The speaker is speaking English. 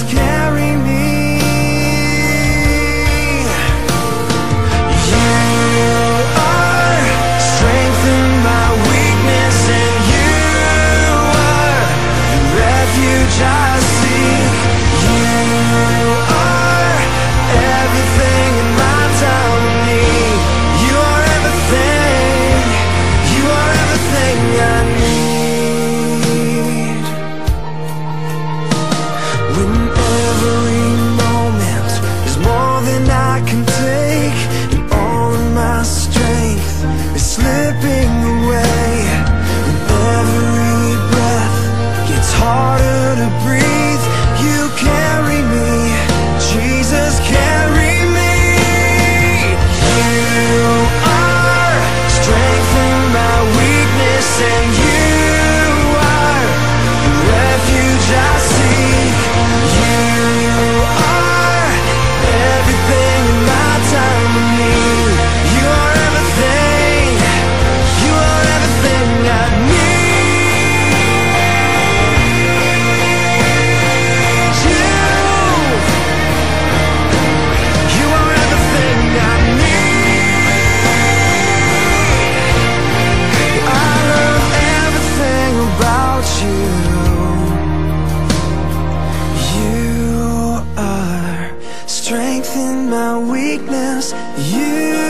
Jesus, carry me. You are strength in my weakness, and you are the refuge I seek. You are everything in my time of need. You are everything. You are everything I need. When every moment is more than I can take, and all of my strength is slipping away, and every breath gets harder to breathe, you carry me, Jesus, carry me. You are strength in my weakness, and you are the refuge I seek. You are everything in my time of need. You are everything. You are everything I need. You are everything I need. I love everything about you. You are strength in my weakness. You